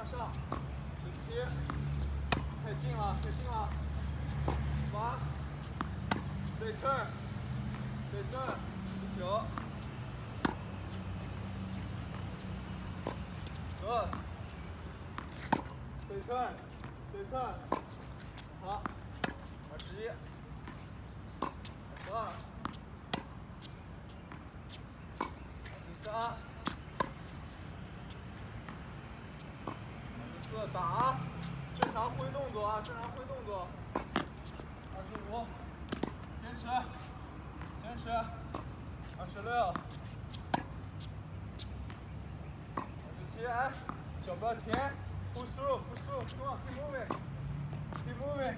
上，17，太近了，太近了，8，stay turn，stay turn，19。Good. Stay turn. Stay turn. 好，21。22。23。24，打，正常挥动作啊，正常挥动作。25，坚持，坚持。26。27，哎，小不要停 ，push through，push through，come on，keep moving，keep moving。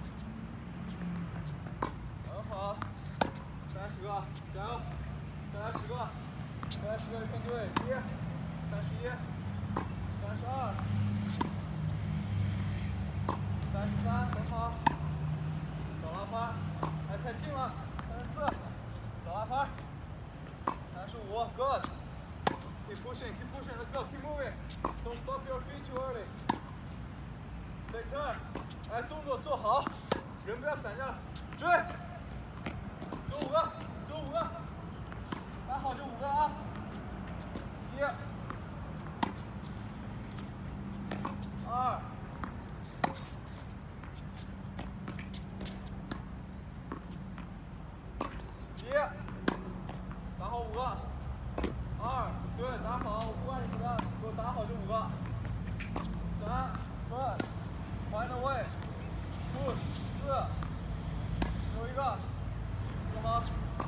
很好，30个，加油，再来10个，再来10个，you can do it。1，31，32，33，很好，找拉拍，哎，太近了，34，找拉拍，35 ，good。Keep pushing, let's go, keep moving. Don't stop your feet too early. Stay turn. 哎，动作做好，人不要散下，追，就5个，就5个，打好就5个啊。1，2，1，打好5个。2，对，打好，我不管你怎么样，给我打好就5个。3，good， find a way， push， 4，最后一个，做好。